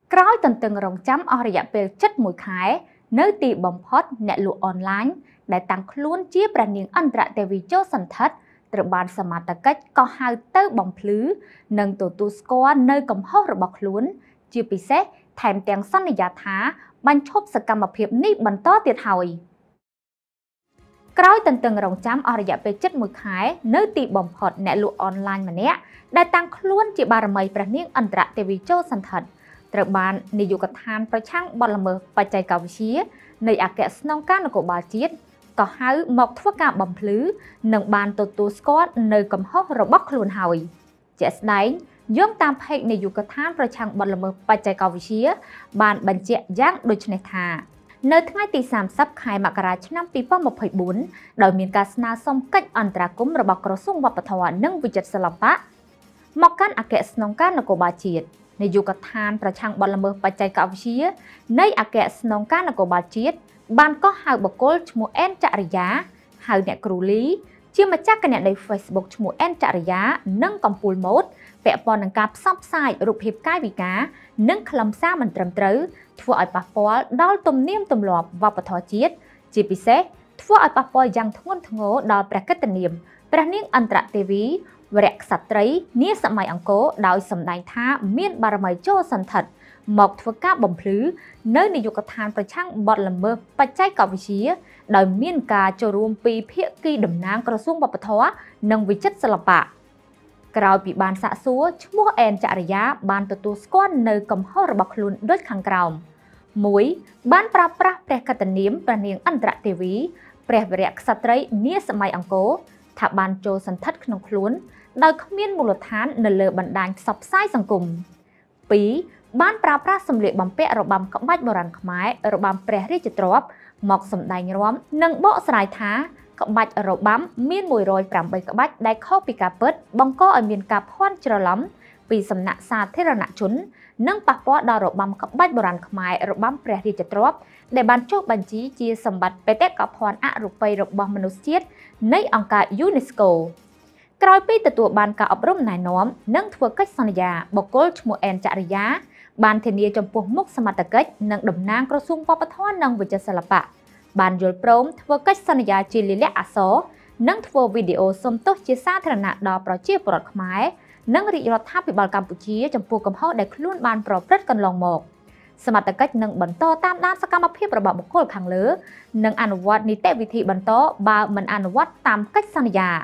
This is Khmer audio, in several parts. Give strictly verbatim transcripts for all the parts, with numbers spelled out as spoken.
ក្រោយទន្ទឹងរង់ចាំអស់រយៈពេលជិតមួយខែនៅទីបំផុតអ្នកលក់អនឡាញដែលតាំងខ្លួនជាព្រះនាងអន្តរទេវីចូលសន្ធិដ្ឋត្រូវបានសមត្ថកិច្ចក៏ហៅទៅបំភ្លឺនិងទទួលស្គាល់នៅកំហុសរបស់ខ្លួនជាពិសេសថែមទាំងសន្យាថាបញ្ឈប់សកម្មភាពនេះបន្តទៀតហើយក្រោយទន្ទឹងរង់ចាំអស់រយៈពេលជិតមួយខែនៅទីបំផុតអ្នកលក់អនឡាញម្នាក់ដែលតាំងខ្លួនជាបារមីព្រះនាងអន្តរទេវីចូលសន្ធិដ្ឋត្រូវបាននាយកដ្ឋានប្រឆាំងបទល្មើសបច្ចេកវិទ្យានៃអគ្គស្នងការនគរបាលជាតិក៏ហៅមកធ្វើការបំភ្លឺនិងបានទទួលស្គាល់នៅកំហុសរបស់ខ្លួនហើយជាក់ស្ដែងយោងតាមផេកនាយកដ្ឋានប្រឆាំងបទល្មើសបច្ចេកវិទ្យាបានបញ្ជាក់យ៉ាងដូចនេះថានៅថ្ងៃទីសាមសិបខែមករាឆ្នាំពីរពាន់ម្ភៃបួនដោយមានការស្នើសុំកិច្ចអន្តរាគមន៍របស់ក្រសួងវប្បធម៌និងវិចិត្រសិល្បៈមកកាន់អគ្គស្នងការនគរបាលជាតិនាយកដ្ឋានប្រឆាំងបទល្មើសបច្ចេកវិទ្យានៃអគ្គស្នងការនគរបាលជាតិបានកោះហៅបុគ្គលឈ្មោះអែនចរិយាហៅអ្នកគ្រូលីជាម្ចាស់គណនី Facebook ឈ្មោះអែនចរិយានិងកំពូលម៉ូដពាក់ព័ន្ធនឹងការផ្សព្វផ្សាយរូបភាពកាយវិការនិងខ្លឹមសារមិនត្រឹមត្រូវធ្វើឲ្យប៉ះពាល់ដល់ទំនៀមទម្លាប់វប្បធម៌ជាតិជាពិសេសធ្វើឲ្យប៉ះពាល់យ៉ាងធ្ងន់ធ្ងរដល់ព្រះកិត្តិនាមព្រះនាងអន្តរទេវីវរៈក្សត្រីនាសម័យអង្គរដោយសម្ដែងថាមានបារមីចូលសន្ធិដ្ឋមកធ្វើការបំភ្លឺនៅនាយកដ្ឋានប្រឆាំងបទល្មើសបច្ចេកវិទ្យាដោយមានការចូលរួមពីភាគីតំណាងក្រសួងវប្បធម៌និងវិចិត្រសិល្បៈក្រោយពីបានសាកសួរឈ្មោះអែនចរិយាបានទទួលស្គាល់នៅកំហុសរបស់ខ្លួនដូចខាងក្រោម មួយ បានប្រើប្រាស់ព្រះកតនាមព្រះនាងអន្តរទេវីព្រះវរៈក្សត្រីនាសម័យអង្គរថាបានចូលសន្ធិដ្ឋក្នុងខ្លួនដោយគ្មានមូលដ្ឋាននៅលើបណ្ដាញផ្សព្វផ្សាយសង្គម ពីរ បានប្រើប្រាស់សម្លៀកបំពាក់របាំក្បាច់បុរាណខ្មែររបាំព្រះរាជទ្រព្យមកសម្ដែងរាំនិងបកស្រាយថាក្បាច់របាំមានមួយរយប្រាំបីក្បាច់ដែលខុសពីការពិតបង្កឲ្យមានការភ័ន្តច្រឡំពីសំណាក់សាធារណជននិងប៉ះពាល់ដល់របាំក្បាច់បុរាណខ្មែររបាំព្រះរាជទ្រព្យដែលបានចុះបញ្ជីជាសម្បត្តិបេតិកភណ្ឌអរូបីរបស់មនុស្សជាតិនៃអង្គការ UNESCO ក្រោយពីទទួលបានការអប់រំណែនាំនិងធ្វើកិច្ចសន្យាបុគ្គលឈ្មោះអែនចរិយាបានធានាចំពោះមុខសមត្ថកិច្ចនិងតំណាងក្រសួងវប្បធម៌និងវិចិត្រសិល្បៈបានយល់ព្រមធ្វើកិច្ចសន្យាជាលាយលក្ខណ៍អក្សរនិងធ្វើវីដេអូសុំទោសជាសាធារណៈដល់ប្រជាពលរដ្ឋខ្មែរនិងរាជរដ្ឋាភិបាលកម្ពុជាចំពោះកំហុសដែលខ្លួនបានប្រព្រឹត្តកន្លងមកសមត្ថកិច្ចនឹងបន្តតាមដានសកម្មភាពរបស់បុគ្គលខាងលើនិងអនុវត្តនីតិវិធីបន្តបើមិនអនុវត្តតាមកិច្ចសន្យា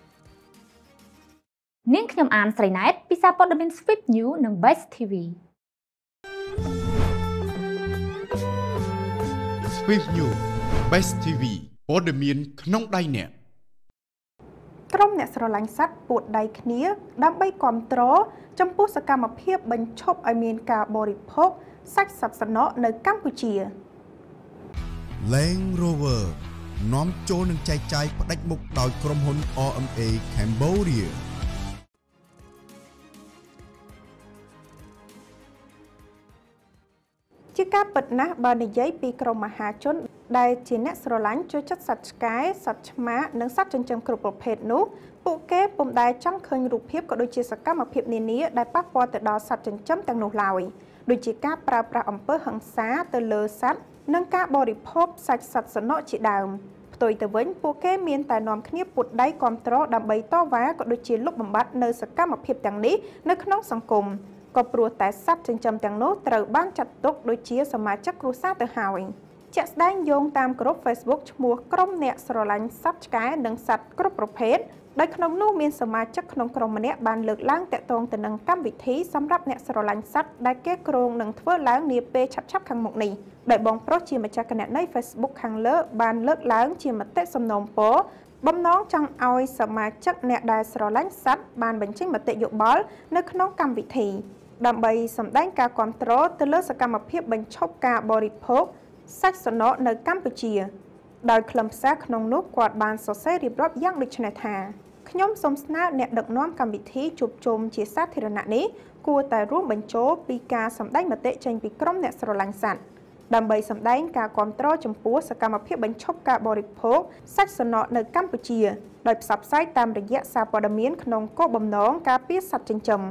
នាងខ្ញុំអានស្រីណែតពីសារព័ត៌មាន Swift News និង Best ធី វី Swift News Best ធី វី ព័ត៌មានក្នុងដៃអ្នកក្រុមអ្នកស្រឡាញ់សត្វពួតដៃគ្នាដើម្បីគាំទ្រចំពោះសកម្មភាពបញ្ឈប់ឲ្យមានការបរិភោគសាច់សត្វស្នក់នៅកម្ពុជា Land Rover នាំចូលនឹងចែកចាយផ្ដាច់មុខដោយក្រុមហ៊ុន អារ អេម អេ Cambodia ជាការពិតណាស់បើនិយាយពីក្រុមមហាជនដែលជាអ្នកស្រឡាញ់ចូលចិត្តសត្វឆ្កែសត្វឆ្មានិងសត្វចិញ្ចឹមគ្រប់ប្រភេទនោះពួកគេពុំដែលចង់ឃើញរូបភាពក៏ដូចជាសកម្មភាពនានាដែលប៉ះពាល់ទៅដល់សត្វចិញ្ចឹមទាំងនោះឡើយដូចជាការប្រើប្រាស់អំពើហិង្សាទៅលើសត្វនិងការបរិភោគសាច់សត្វស្នក់ជាដើមផ្ទុយទៅវិញពួកគេមានតែនាំគ្នាពុតដៃគាំទ្រដើម្បីតវ៉ាក៏ដូចជាលុបបំបាត់នៅសកម្មភាពទាំងនេះនៅក្នុងសង្គមក៏ព្រោះតែសត្វចិញ្ចឹមទាំងនោះត្រូវបានចាត់ទុកដូចជាសមាជិកគ្រួសារទៅហើយជាក់ស្ដែងយោងតាមក្រុម Facebook ឈ្មោះក្រុមអ្នកស្រឡាញ់សត្វឆ្កែនិងសត្វគ្រប់ប្រភេទដោយក្នុងនោះមានសមាជិកក្នុងក្រុមម្នាក់បានលើកឡើងតាក់ទងទៅនឹងកម្មវិធីសម្រាប់អ្នកស្រឡាញ់សត្វដែលគេគ្រោងនឹងធ្វើឡើងនាពេលឆាប់ៗខាងមុខនេះដែលបងប្រុសជាម្ចាស់គណនី Facebook ខាងលើបានលើកឡើងជាមតិសំណូមពរបំណងចង់ឲ្យសមាជិកអ្នកដែលស្រឡាញ់សត្វបានបញ្ចេញមតិយោបល់នៅក្នុងកម្មវិធីដើម្បីសម្ដែងការគាំទ្រទៅលើសកម្មភាពបញ្ឈប់ការបរិភោគសាច់ស្នក់នៅកម្ពុជាដោយខ្លឹមសារក្នុងនោះគាត់បានសរសេររៀបរាប់យ៉ាងដូចនេះថាខ្ញុំសូមស្នើអ្នកដឹកនាំកម្មវិធីជួបជុំជាសាធារណៈនេះគួរតែរួមបញ្ចូលពីការសម្ដែងមតិចេញពីក្រុមអ្នកស្រឡាញ់សត្វដើម្បីសម្ដែងការគាំទ្រចំពោះសកម្មភាពបញ្ឈប់ការបរិភោគសាច់ស្នក់នៅកម្ពុជាដោយផ្សព្វផ្សាយតាមរយៈសារព័ត៌មានក្នុងគោលបំណងការពារសត្វចិញ្ចឹម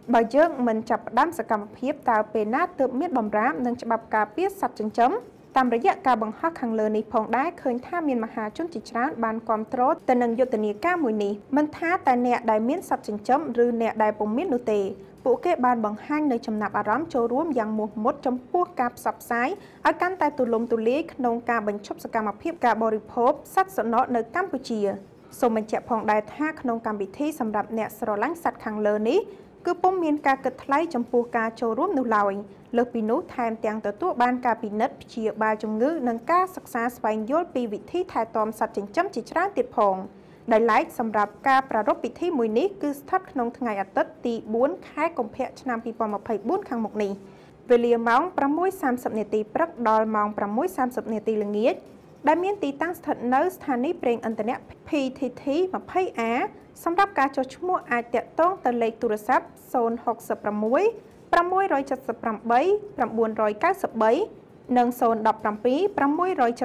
បើយើងមិនចាប់ផ្ដើមសកម្មភាពតើពេលណាទើបមានបំរាមនិងច្បាប់ការពារសត្វចិញ្ចឹមតាមរយៈការបង្ហោះខាងលើនេះផងដែរឃើញថាមានមហាជនជាច្រើនបានគាំទ្រទៅនឹងយុទ្ធនាការមួយនេះមិនថាតែអ្នកដែលមានសត្វចិញ្ចឹមឬអ្នកដែលពុំមាននោះទេពួកគេបានបង្ហាញនៅចំណាប់អារម្មណ៍ចូលរួមយ៉ាងមោះមុតចំពោះការផ្សព្វផ្សាយឲ្យកាន់តែទូលំទូលាយក្នុងការបញ្ឈប់សកម្មភាពការបរិភោគសត្វសំណក់នៅកម្ពុជាសូមបញ្ជាក់ផងដែរថាក្នុងកម្មវិធីសម្រាប់អ្នកស្រឡាញ់សត្វខាងលើនេះគឺពុំមានការគិតថ្លៃចំពោះការចូលរួមនោះឡើយលើសពីនោះថែមទាំងទទួលបានការពិនិត្យព្យាបាលជំងឺនិងការសិក្សាស្វែងយល់ពីវិធីថែទាំសត្វចិញ្ចឹមជាច្រើនទៀតផងដែលឡែកសម្រាប់ការប្រារព្ធពិធីមួយនេះគឺស្ថិតក្នុងថ្ងៃអាទិត្យទីបួនខែកុម្ភៈឆ្នាំពីរពាន់ម្ភៃបួនខាងមុខនេះវេលាម៉ោងប្រាំមួយសាមសិបនាទីព្រឹកដល់ម៉ោងប្រាំមួយសាមសិបនាទីល្ងាចដែលមានទីតាំងស្ថិតនៅស្ថានីយ៍ប្រេងឥន្ធនៈ ភី ធី ធី ยี่สิบ អា សម្រាប់ការចុះឈ្មោះអាចតាក់ទងទៅលេខទូរស័ព្ទ ศูนย์ หก สิบ หก ប្រាំមួយ เจ็ด แปด เก้า เก้า ศูนย์ หนึ่ง เก้า និង ศูนย์ หนึ่ง เจ็ด แปด เก้า เก้า เก้า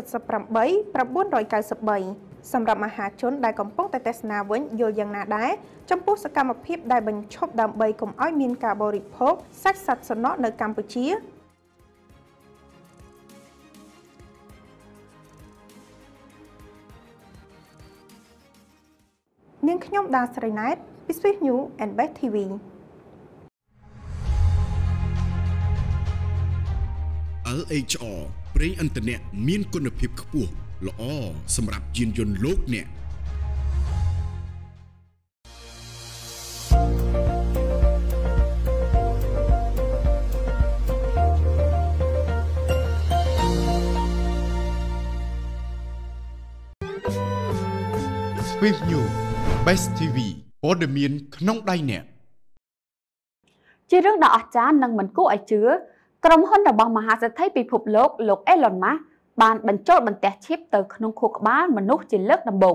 ศูนย์ សម្រាប់មហាជនដែលកំពុងតែទស្សនាវិញយល់យ៉ាងណាដែរចំពោះសកម្មភាពដែលបញ្ឈប់ដើម្បីកុំឲ្យមានការបរិភោគសាច់សត្វសំណក់នៅកម្ពុជានាងខ្ញុំដាស្រីណែតពី Swiss News and Best ធី វីแอล เอช อาร์ ប្រេងឥន្ធនៈមានគុណភាពខ្ពស់ល្អសម្រាប់យានយន្តលោកអ្នកSwiss News Best ធី វី ព័ត៌មានក្នុងដៃអ្នកជារឿងដ៏អស្ចារ្យនិងមិនគួរឲ្យជឿក្រុមហ៊ុនរបស់មហាសេដ្ឋីពិភពលោកលោក Elon Musk បានបញ្ចូលបន្ទះឈីបទៅក្នុងខួរក្បាលមនុស្សជាលើកដំបូង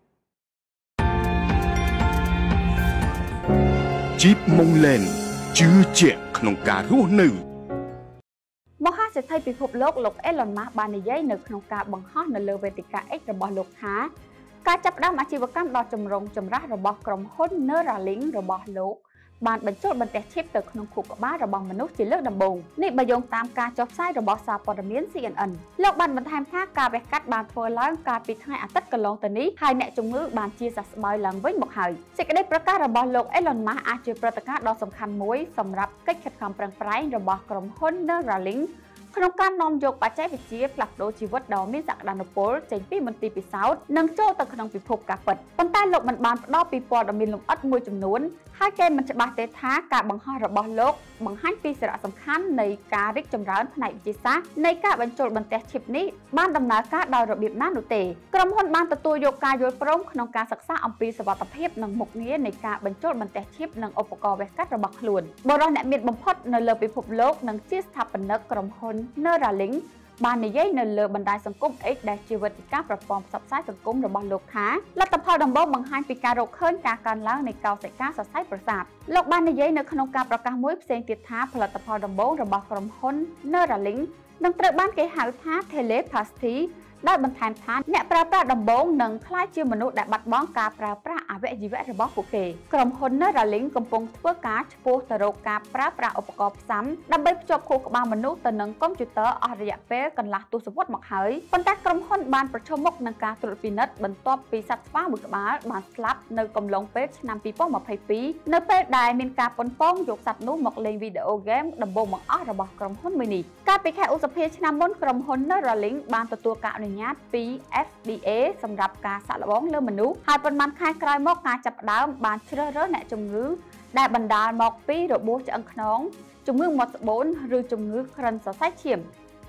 ជីបម៉ុងឡែនជឿជាក់ក្នុងការរស់នៅមហាសេដ្ឋីពិភពលោកលោក Elon Musk បាននិយាយនៅក្នុងការបង្ហោះនៅលើវេទិកា X របស់លោកថាការចាប់ផ្ដើមអាជីវកម្មដ៏ចម្រុងចម្រាស់របស់ក្រុមហ៊ុន Neuralink របស់លោកបានបញ្ចូលបន្ទះឈីបទៅក្នុងខួរក្បាលរបស់មនុស្សជាលើកដំបូងនេះបើយោងតាមការចុះផ្សាយរបស់សារព័ត៌មាន ซี เอ็น เอ็น លោកបានបន្ថែមថាការវះកាត់បានធ្វើឡើងកាលពីថ្ងៃអាទិត្យកន្លងទៅនេះហើយអ្នកជំងឺបានជាសះស្បើយឡើងវិញមកហើយសេចក្តីប្រកាសរបស់លោក Elon Musk អាចជាព្រឹត្តិការណ៍ដ៏សំខាន់មួយសម្រាប់កិច្ចខិតខំប្រឹងប្រែងរបស់ក្រុមហ៊ុន Neuralink ក្នុងការនាំយកបច្ចេកវិទ្យាផ្លាស់ប្ដូរជីវិតដ៏មានសក្តានុពលចេញពីមន្ទីរពិសោធន៍និងចូលទៅក្នុងពិភពការពិតប៉ុន្តែលោកមិនបានផ្ដល់ពីព័ត៌មានលម្អិតមួយចំនួនហើយគេមិនច្បាស់ទេថាការបង្ហោះរបស់លោកបង្ហាញពីសារៈសំខាន់នៃការរីកចម្រើនផ្នែកវិទ្យាសាស្ត្រនៃការបញ្ចូលបន្ទះឈីបនេះបានដំណើរការដោយរបៀបណានោះទេក្រុមហ៊ុនបានទទួលយកការយល់ព្រមក្នុងការសិក្សាអំពីសុវត្ថិភាពនិងមុខងារនៃការបញ្ចូលបន្ទះឈីបនិងឧបករណ៍វះកាត់របស់ខ្លួនបរិសុទ្ធអ្នកមានបំផុតនៅលើពិភពលោកនិងជាស្ថាបនិកក្រុមហ៊ុន Neuralink បាននិយាយនៅលើបណ្ដាញសង្គម X ដែលជាវេទិកាប្រព័ន្ធផ្សព្វផ្សាយសង្គមរបស់លោកថាលទ្ធផលដំបូងបង្ហាញពីការរកឃើញការកើនឡើងនៃកោសិកាសរសៃប្រសាទលោកបាននិយាយនៅក្នុងការប្រកាសមួយផ្សេងទៀតថាផលិតផលដំបូងរបស់ក្រុមហ៊ុន Neuralink នឹងត្រូវបានគេហៅថា Telepathy ដោយបន្ថែមថាអ្នកប្រើប្រាស់ដំបូងនឹងក្លាយជាមនុស្សដែលបាត់បង់ការប្រើប្រាស់អវយវៈរបស់ពួកគេក្រុមហ៊ុន Neuralink កំពុងធ្វើការឆ្ពោះទៅរកការប្រើប្រាស់ឧបករណ៍ផ្សំដើម្បីភ្ជាប់ខួរក្បាលមនុស្សទៅនឹងកុំព្យូទ័រអស់រយៈពេលកន្លះទសវត្សរ៍មកហើយប៉ុន្តែក្រុមហ៊ុនបានប្រឈមមុខនឹងការត្រួតពិនិត្យបន្ទាប់ពីសត្វស្វាមួយក្បាលបានស្លាប់នៅកំឡុងពេលឆ្នាំពីរពាន់ម្ភៃពីរនៅពេលដែលមានការប៉ុនប៉ងយកសត្វនោះមកលេងវីដេអូហ្គេមដំបូងបង្អស់របស់ក្រុមហ៊ុនមួយនេះកាលពីខែឧសភាឆ្នាំមុនក្រុមហ៊ុន Neuralink បានទទួលការអនុញ្ញាតពី เอฟ ดี เอ សម្រាប់ការសាកល្បងលើមនុស្សហើយប៉ុន្មានខែក្រោយមកការចាប់ផ្ដើមបានជ្រើសរើសអ្នកជំងឺដែលបណ្ដាលមកពីរបួសឆ្អឹងខ្នងជំងឺមាត់ស្បូនឬជំងឺក្រិនសរសៃឈាម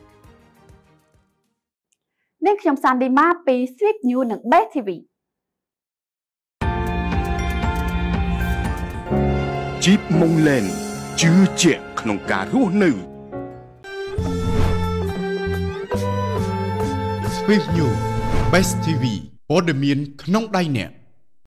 នេះខ្ញុំសាន់ឌីម៉ាពី Swiss News និង Best ធី វីជីបម៉ុងឡែនជឿជាក់ក្នុងការរស់នៅ Swiss News Best ធី វី ព័ត៌មានក្នុងដៃអ្នក